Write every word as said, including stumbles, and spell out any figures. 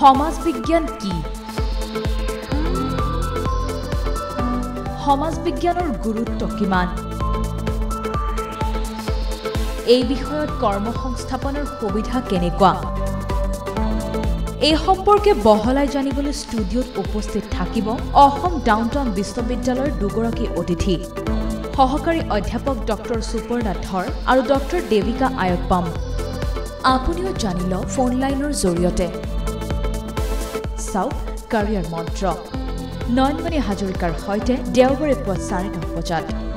সমাজ বিজ্ঞান কি? সমাজ বিজ্ঞানৰ গুৰুত্ব কিমান? এই বিষয়ত কৰ্মসংস্থাপনৰ সুবিধা কেনেকুৱা? এই সম্পৰ্কে বহলাই জানিবলৈ ষ্টুডিঅ'ত উপস্থিত থাকিব অসম ডাউনটাউন বিশ্ববিদ্যালয়ৰ দুগৰাকী অতিথি, সহকাৰী অধ্যাপক ডক্টৰ সুপৰ্ণা ধৰ আৰু ডক্টৰ দেৱিকা আয়প্পাম। আপুনিও জানিল ফোন লাইনৰ জৰিয়তে। চাওক কাৰিয়াৰ মন্ত্ৰ, নয়নমণি হাজৰিকাৰ সৈতে দেওবাৰে পুৱা চাৰে ন বজাত।